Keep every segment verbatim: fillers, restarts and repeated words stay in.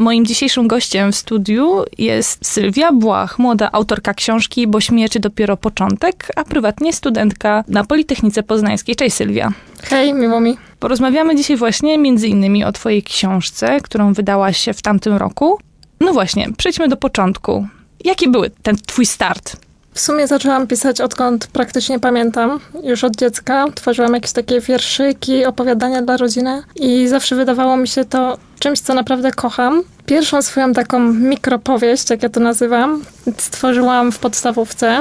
Moim dzisiejszym gościem w studiu jest Sylwia Błach, młoda autorka książki Bo śmierć dopiero początek, a prywatnie studentka na Politechnice Poznańskiej. Cześć Sylwia. Hej, miło mi. Porozmawiamy dzisiaj właśnie między innymi o twojej książce, którą wydałaś w tamtym roku. No właśnie, przejdźmy do początku. Jaki był ten twój start? W sumie zaczęłam pisać odkąd praktycznie pamiętam. Już od dziecka tworzyłam jakieś takie wierszyki, opowiadania dla rodziny i zawsze wydawało mi się to czymś, co naprawdę kocham. Pierwszą swoją taką mikropowieść, jak ja to nazywam, stworzyłam w podstawówce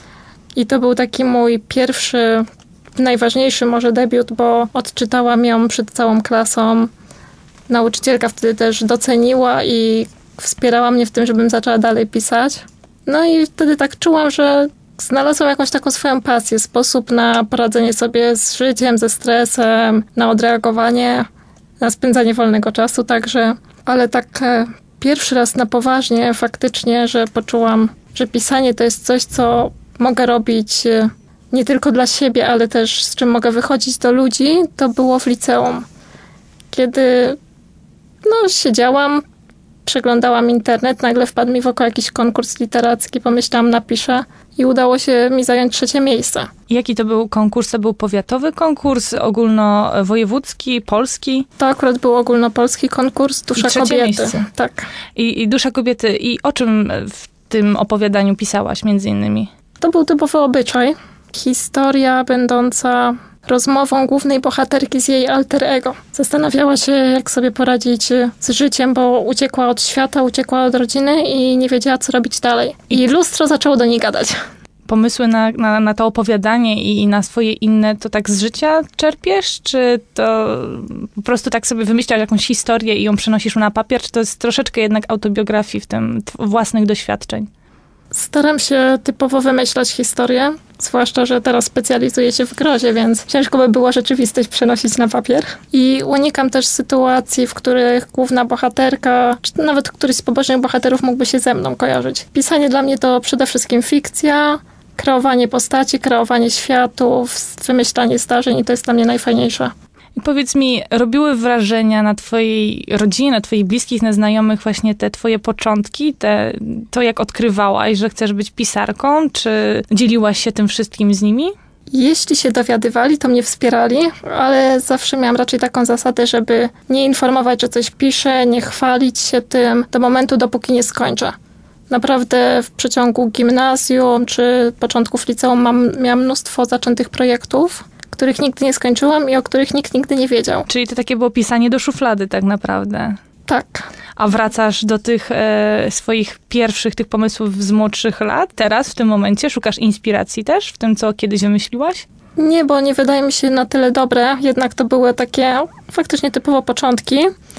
i to był taki mój pierwszy, najważniejszy może debiut, bo odczytałam ją przed całą klasą. Nauczycielka wtedy też doceniła i wspierała mnie w tym, żebym zaczęła dalej pisać. No i wtedy tak czułam, że znalazłam jakąś taką swoją pasję, sposób na poradzenie sobie z życiem, ze stresem, na odreagowanie, na spędzanie wolnego czasu także. Ale tak e, pierwszy raz na poważnie faktycznie, że poczułam, że pisanie to jest coś, co mogę robić e, nie tylko dla siebie, ale też z czym mogę wychodzić do ludzi, to było w liceum. Kiedy no, siedziałam, przeglądałam internet, nagle wpadł mi w oko jakiś konkurs literacki, pomyślałam, napiszę i udało się mi zająć trzecie miejsce. Jaki to był konkurs? To był powiatowy konkurs, ogólnowojewódzki, polski? To akurat był ogólnopolski konkurs Dusza Kobiety. Miejsce. Tak. I, I Dusza Kobiety. I o czym w tym opowiadaniu pisałaś między innymi? To był typowy obyczaj. Historia będąca rozmową głównej bohaterki z jej alter ego. Zastanawiała się, jak sobie poradzić z życiem, bo uciekła od świata, uciekła od rodziny i nie wiedziała, co robić dalej. I lustro zaczęło do niej gadać. Pomysły na, na, na to opowiadanie i na swoje inne, to tak z życia czerpiesz? Czy to po prostu tak sobie wymyślasz jakąś historię i ją przenosisz na papier? Czy to jest troszeczkę jednak autobiografii w tym własnych doświadczeń? Staram się typowo wymyślać historię, zwłaszcza, że teraz specjalizuję się w grozie, więc ciężko by było rzeczywistość przenosić na papier. I unikam też sytuacji, w których główna bohaterka, czy nawet któryś z pobocznych bohaterów mógłby się ze mną kojarzyć. Pisanie dla mnie to przede wszystkim fikcja, kreowanie postaci, kreowanie światów, wymyślanie zdarzeń i to jest dla mnie najfajniejsze. I powiedz mi, robiły wrażenia na twojej rodzinie, na twoich bliskich, na znajomych właśnie te twoje początki, te, to jak odkrywałaś, że chcesz być pisarką? Czy dzieliłaś się tym wszystkim z nimi? Jeśli się dowiadywali, to mnie wspierali, ale zawsze miałam raczej taką zasadę, żeby nie informować, że coś piszę, nie chwalić się tym do momentu, dopóki nie skończę. Naprawdę w przeciągu gimnazjum czy początków liceum mam, miałam mnóstwo zaczętych projektów, których nigdy nie skończyłam i o których nikt nigdy nie wiedział. Czyli to takie było pisanie do szuflady tak naprawdę. Tak. A wracasz do tych e, swoich pierwszych tych pomysłów z młodszych lat? Teraz, w tym momencie, szukasz inspiracji też w tym, co kiedyś wymyśliłaś? Nie, bo nie wydaje mi się na tyle dobre. Jednak to były takie faktycznie typowo początki.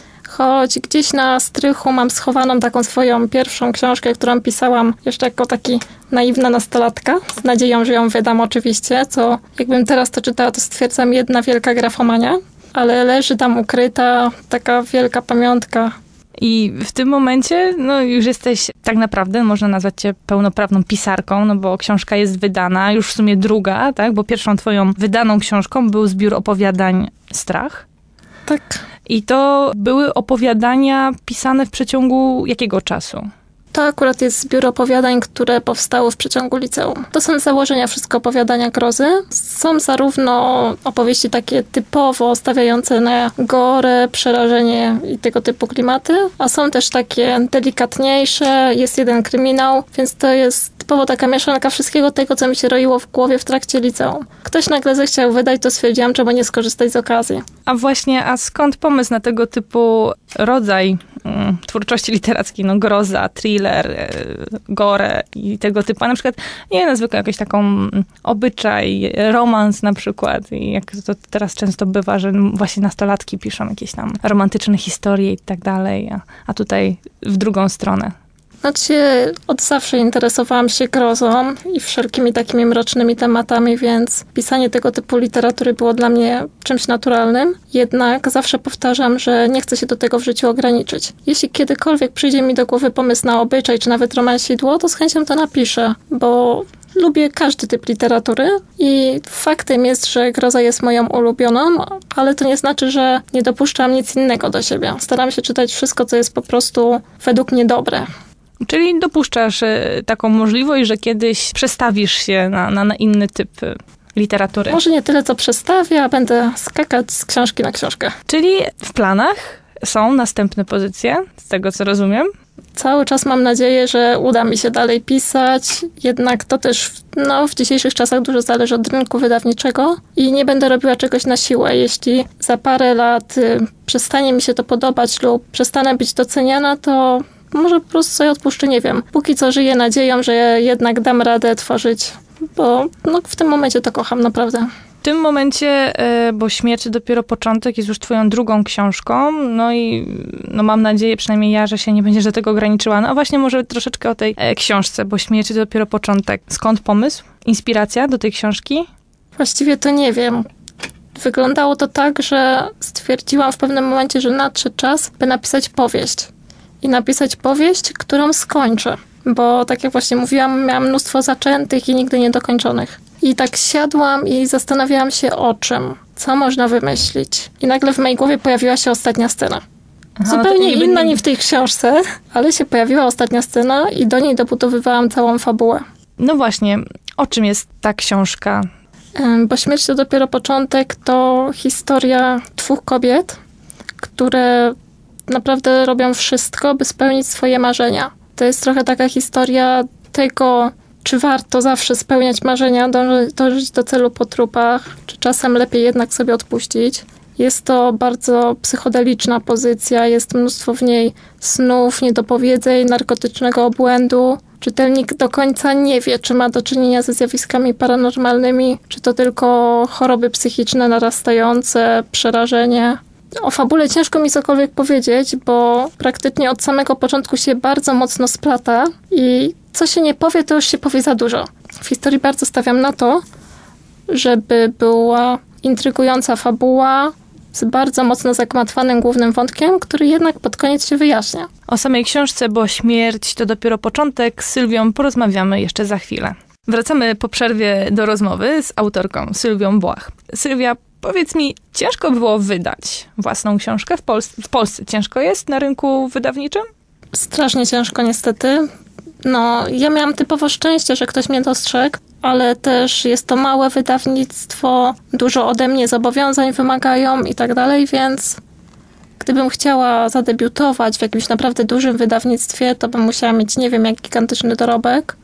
Choć gdzieś na strychu mam schowaną taką swoją pierwszą książkę, którą pisałam jeszcze jako taki naiwna nastolatka. Z nadzieją, że ją wydam oczywiście, co jakbym teraz to czytała, to stwierdzam jedna wielka grafomania. Ale leży tam ukryta taka wielka pamiątka. I w tym momencie, no już jesteś tak naprawdę, można nazwać cię pełnoprawną pisarką, no bo książka jest wydana, już w sumie druga, tak? Bo pierwszą twoją wydaną książką był zbiór opowiadań Strach. Tak. I to były opowiadania pisane w przeciągu jakiego czasu? To akurat jest zbiór opowiadań, które powstały w przeciągu liceum. To są z założenia wszystko opowiadania grozy. Są zarówno opowieści takie typowo stawiające na gorę, przerażenie i tego typu klimaty, a są też takie delikatniejsze, jest jeden kryminał, więc to jest typowo taka mieszanka wszystkiego tego, co mi się roiło w głowie w trakcie liceum. Ktoś nagle zechciał wydać, to stwierdziłam, czemu nie skorzystać z okazji. A właśnie, a skąd pomysł na tego typu rodzaj mm, twórczości literackiej, no groza, thriller, e, gore i tego typu, a na przykład, nie wiem, zwykle jakiś taką mm, obyczaj, romans na przykład, i jak to teraz często bywa, że właśnie nastolatki piszą jakieś tam romantyczne historie i tak dalej, a, a tutaj w drugą stronę. Znaczy, od zawsze interesowałam się grozą i wszelkimi takimi mrocznymi tematami, więc pisanie tego typu literatury było dla mnie czymś naturalnym. Jednak zawsze powtarzam, że nie chcę się do tego w życiu ograniczyć. Jeśli kiedykolwiek przyjdzie mi do głowy pomysł na obyczaj, czy nawet romansidło, to z chęcią to napiszę, bo lubię każdy typ literatury i faktem jest, że groza jest moją ulubioną, ale to nie znaczy, że nie dopuszczam nic innego do siebie. Staram się czytać wszystko, co jest po prostu według mnie dobre. Czyli dopuszczasz taką możliwość, że kiedyś przestawisz się na, na, na inny typ literatury. Może nie tyle, co przestawię, a będę skakać z książki na książkę. Czyli w planach są następne pozycje, z tego co rozumiem? Cały czas mam nadzieję, że uda mi się dalej pisać, jednak to też no, w dzisiejszych czasach dużo zależy od rynku wydawniczego i nie będę robiła czegoś na siłę. Jeśli za parę lat y, przestanie mi się to podobać lub przestanę być doceniana, to może po prostu sobie odpuszczę, nie wiem. Póki co żyję nadzieją, że jednak dam radę tworzyć, bo no, w tym momencie to kocham naprawdę. W tym momencie, bo Śmierć to dopiero początek, jest już twoją drugą książką, no i no mam nadzieję, przynajmniej ja, że się nie będziesz do tego ograniczyła. No a właśnie może troszeczkę o tej książce, bo Śmierć to dopiero początek. Skąd pomysł? Inspiracja do tej książki? Właściwie to nie wiem. Wyglądało to tak, że stwierdziłam w pewnym momencie, że nadszedł czas, by napisać powieść. I napisać powieść, którą skończę. Bo tak jak właśnie mówiłam, miałam mnóstwo zaczętych i nigdy niedokończonych. I tak siadłam i zastanawiałam się o czym, co można wymyślić. I nagle w mojej głowie pojawiła się ostatnia scena. Aha, zupełnie no inna niż w tej książce, ale się pojawiła ostatnia scena i do niej dobudowywałam całą fabułę. No właśnie, o czym jest ta książka? Bo Śmierć to dopiero początek, to historia dwóch kobiet, które naprawdę robią wszystko, by spełnić swoje marzenia. To jest trochę taka historia tego, czy warto zawsze spełniać marzenia, dążyć, dążyć do celu po trupach, czy czasem lepiej jednak sobie odpuścić. Jest to bardzo psychodeliczna pozycja, jest mnóstwo w niej snów, niedopowiedzeń, narkotycznego obłędu. Czytelnik do końca nie wie, czy ma do czynienia ze zjawiskami paranormalnymi, czy to tylko choroby psychiczne narastające, przerażenie. O fabule ciężko mi cokolwiek powiedzieć, bo praktycznie od samego początku się bardzo mocno splata i co się nie powie, to już się powie za dużo. W historii bardzo stawiam na to, żeby była intrygująca fabuła z bardzo mocno zagmatwanym głównym wątkiem, który jednak pod koniec się wyjaśnia. O samej książce, bo Śmierć to dopiero początek, z Sylwią porozmawiamy jeszcze za chwilę. Wracamy po przerwie do rozmowy z autorką Sylwią Błach. Sylwia, powiedz mi, ciężko było wydać własną książkę w Polsce? W Polsce ciężko jest na rynku wydawniczym? Strasznie ciężko niestety. No, ja miałam typowo szczęście, że ktoś mnie dostrzegł, ale też jest to małe wydawnictwo, dużo ode mnie zobowiązań wymagają i tak dalej, więc gdybym chciała zadebiutować w jakimś naprawdę dużym wydawnictwie, to bym musiała mieć, nie wiem, jak gigantyczny dorobek,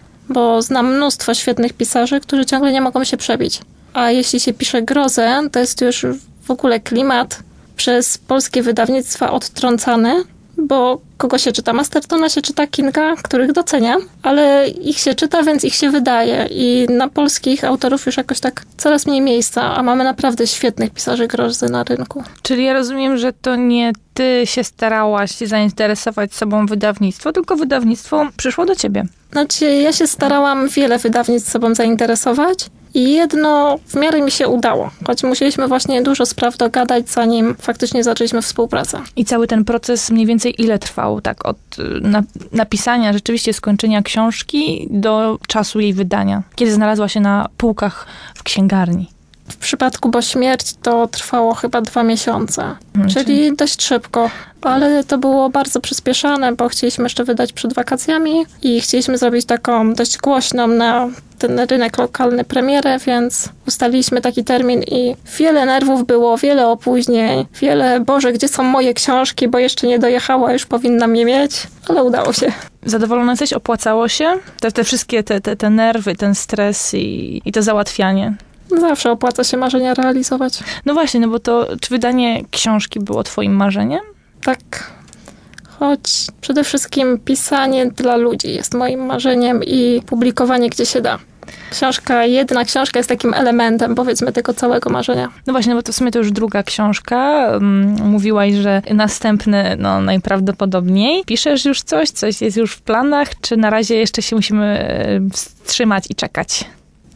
bo znam mnóstwo świetnych pisarzy, którzy ciągle nie mogą się przebić. A jeśli się pisze grozę, to jest już w ogóle klimat przez polskie wydawnictwa odtrącany, bo kogo się czyta? Mastertona się czyta, Kinga, których doceniam, ale ich się czyta, więc ich się wydaje i na polskich autorów już jakoś tak coraz mniej miejsca, a mamy naprawdę świetnych pisarzy grozy na rynku. Czyli ja rozumiem, że to nie ty się starałaś zainteresować sobą wydawnictwo, tylko wydawnictwo przyszło do ciebie. Znaczy, ja się starałam wiele wydawnictw sobą zainteresować i jedno w miarę mi się udało, choć musieliśmy właśnie dużo spraw dogadać, zanim faktycznie zaczęliśmy współpracę. I cały ten proces mniej więcej ile trwał? Tak od na, napisania, rzeczywiście skończenia książki do czasu jej wydania? Kiedy znalazła się na półkach w księgarni? W przypadku Bo Śmierć to trwało chyba dwa miesiące, hmm, czyli, czyli dość szybko. Ale to było bardzo przyspieszane, bo chcieliśmy jeszcze wydać przed wakacjami i chcieliśmy zrobić taką dość głośną na ten rynek lokalny premierę, więc ustaliliśmy taki termin i wiele nerwów było, wiele opóźnień, wiele, Boże, gdzie są moje książki, bo jeszcze nie dojechała, już powinnam je mieć, ale udało się. Zadowolona jesteś? Opłacało się? Te, te wszystkie te, te, te nerwy, ten stres i, i to załatwianie? Zawsze opłaca się marzenia realizować. No właśnie, no bo to, czy wydanie książki było twoim marzeniem? Tak. Choć przede wszystkim pisanie dla ludzi jest moim marzeniem i publikowanie gdzie się da. Książka, jedna książka jest takim elementem, powiedzmy, tego całego marzenia. No właśnie, no bo to w sumie to już druga książka. Mówiłaś, że następny, no najprawdopodobniej. Piszesz już coś? Coś jest już w planach? Czy na razie jeszcze się musimy wstrzymać i czekać?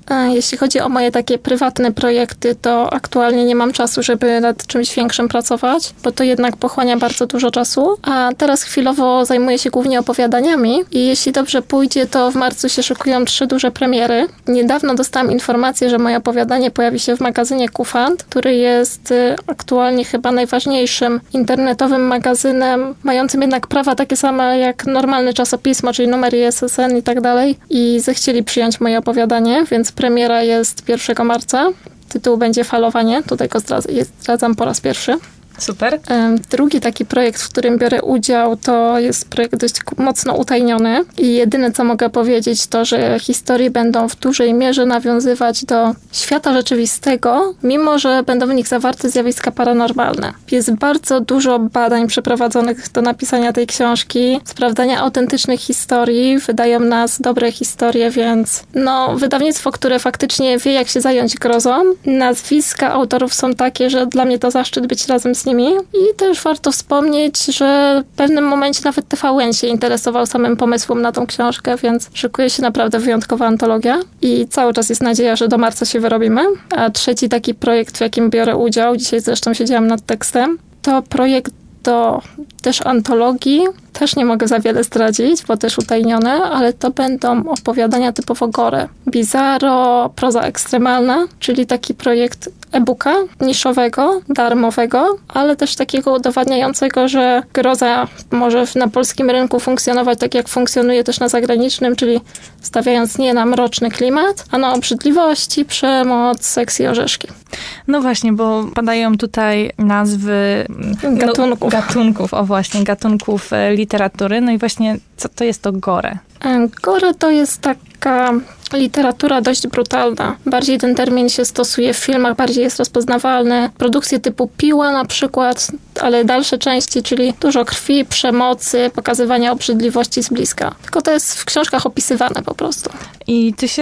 Jeśli chodzi o moje takie prywatne projekty, to aktualnie nie mam czasu, żeby nad czymś większym pracować, bo to jednak pochłania bardzo dużo czasu. A teraz chwilowo zajmuję się głównie opowiadaniami i jeśli dobrze pójdzie, to w marcu się szykują trzy duże premiery. Niedawno dostałam informację, że moje opowiadanie pojawi się w magazynie Kufant, który jest aktualnie chyba najważniejszym internetowym magazynem, mającym jednak prawa takie same jak normalne czasopismo, czyli numer I S S N i tak dalej. I zechcieli przyjąć moje opowiadanie, więc premiera jest pierwszego marca. Tytuł będzie Falowanie. Tutaj go zdradzam po raz pierwszy. Super. Drugi taki projekt, w którym biorę udział, to jest projekt dość mocno utajniony i jedyne, co mogę powiedzieć, to, że historie będą w dużej mierze nawiązywać do świata rzeczywistego, mimo że będą w nich zawarte zjawiska paranormalne. Jest bardzo dużo badań przeprowadzonych do napisania tej książki, sprawdzania autentycznych historii, wydają nas dobre historie, więc no, wydawnictwo, które faktycznie wie, jak się zająć grozą. Nazwiska autorów są takie, że dla mnie to zaszczyt być razem z nimi. I też warto wspomnieć, że w pewnym momencie nawet T V N się interesował samym pomysłem na tą książkę, więc szykuje się naprawdę wyjątkowa antologia i cały czas jest nadzieja, że do marca się wyrobimy. A trzeci taki projekt, w jakim biorę udział, dzisiaj zresztą siedziałam nad tekstem, to projekt do też antologii. Też nie mogę za wiele zdradzić, bo też utajnione, ale to będą opowiadania typowo gore. Bizarro, proza ekstremalna, czyli taki projekt e-booka niszowego, darmowego, ale też takiego udowadniającego, że groza może na polskim rynku funkcjonować tak, jak funkcjonuje też na zagranicznym, czyli stawiając nie na mroczny klimat, a na obrzydliwości, przemoc, seks i orzeszki. No właśnie, bo padają tutaj nazwy gatunków. No, gatunków, o właśnie, gatunków literatury. No i właśnie, co to jest to gore? Gore to jest taka literatura dość brutalna. Bardziej ten termin się stosuje w filmach, bardziej jest rozpoznawalny. Produkcje typu Piła na przykład, ale dalsze części, czyli dużo krwi, przemocy, pokazywania obrzydliwości z bliska. Tylko to jest w książkach opisywane po prostu. I ty się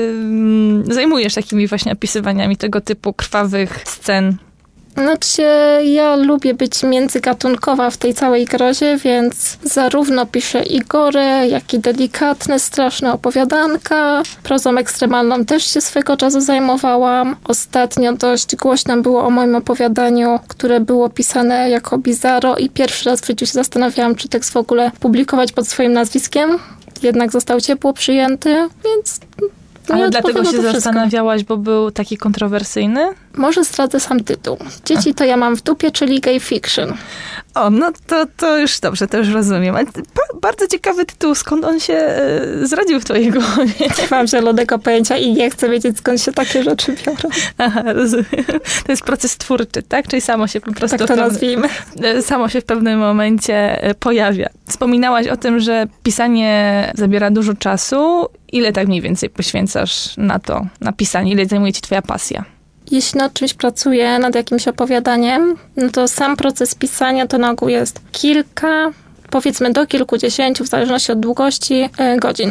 yy, zajmujesz takimi właśnie opisywaniami tego typu krwawych scen. Znaczy, ja lubię być międzygatunkowa w tej całej grozie, więc zarówno piszę i gore, jak i delikatne, straszne opowiadanka. Prozą ekstremalną też się swego czasu zajmowałam. Ostatnio dość głośno było o moim opowiadaniu, które było pisane jako bizarro i pierwszy raz w życiu się zastanawiałam, czy tekst w ogóle publikować pod swoim nazwiskiem. Jednak został ciepło przyjęty, więc... No ale dlatego się zastanawiałaś, bo był taki kontrowersyjny? Może zdradzę sam tytuł. Dzieci to ja mam w dupie, czyli gay fiction. O, no to, to już dobrze, to już rozumiem. Ale bardzo ciekawy tytuł, skąd on się e, zrodził w twojej głowie? Nie mam zielonego pojęcia i nie chcę wiedzieć, skąd się takie rzeczy biorą. Aha, rozumiem. To jest proces twórczy, tak? Czyli samo się po prostu... Tak to nazwijmy. Samo się w pewnym momencie pojawia. Wspominałaś o tym, że pisanie zabiera dużo czasu. Ile tak mniej więcej poświęcasz na to, na pisanie? Ile zajmuje ci twoja pasja? Jeśli nad czymś pracuję, nad jakimś opowiadaniem, no to sam proces pisania to na ogół jest kilka, powiedzmy do kilkudziesięciu, w zależności od długości, godzin.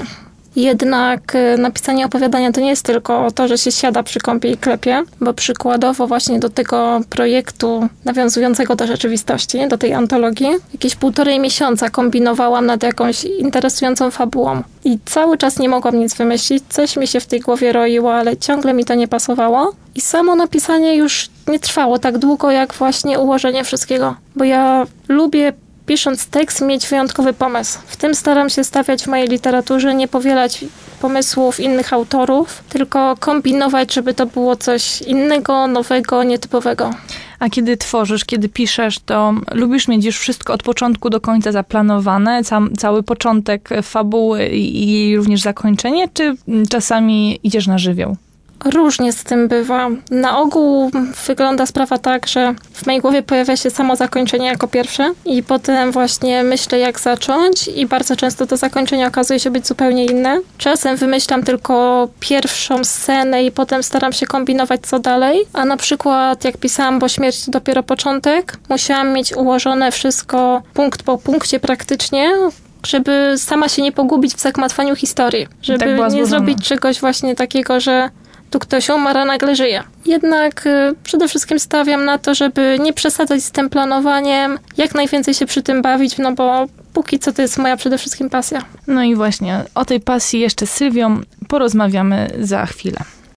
Jednak napisanie opowiadania to nie jest tylko to, że się siada przy kąpie i klepie, bo przykładowo właśnie do tego projektu nawiązującego do rzeczywistości, do tej antologii, jakieś półtorej miesiąca kombinowałam nad jakąś interesującą fabułą. I cały czas nie mogłam nic wymyślić, coś mi się w tej głowie roiło, ale ciągle mi to nie pasowało. I samo napisanie już nie trwało tak długo, jak właśnie ułożenie wszystkiego. Bo ja lubię pisząc tekst, mieć wyjątkowy pomysł. W tym staram się stawiać w mojej literaturze, nie powielać pomysłów innych autorów, tylko kombinować, żeby to było coś innego, nowego, nietypowego. A kiedy tworzysz, kiedy piszesz, to lubisz mieć już wszystko od początku do końca zaplanowane, cam, cały początek fabuły i, i również zakończenie, czy czasami idziesz na żywioł? Różnie z tym bywa. Na ogół wygląda sprawa tak, że w mojej głowie pojawia się samo zakończenie jako pierwsze i potem właśnie myślę, jak zacząć i bardzo często to zakończenie okazuje się być zupełnie inne. Czasem wymyślam tylko pierwszą scenę i potem staram się kombinować, co dalej. A na przykład jak pisałam Bo śmierć to dopiero początek, musiałam mieć ułożone wszystko punkt po punkcie praktycznie, żeby sama się nie pogubić w zagmatwaniu historii. Żeby tak nie złożona. Zrobić czegoś właśnie takiego, że tu ktoś umarł, a nagle żyje. Jednak y, przede wszystkim stawiam na to, żeby nie przesadzać z tym planowaniem, jak najwięcej się przy tym bawić, no bo póki co to jest moja przede wszystkim pasja. No i właśnie o tej pasji jeszcze z Sylwią porozmawiamy za chwilę.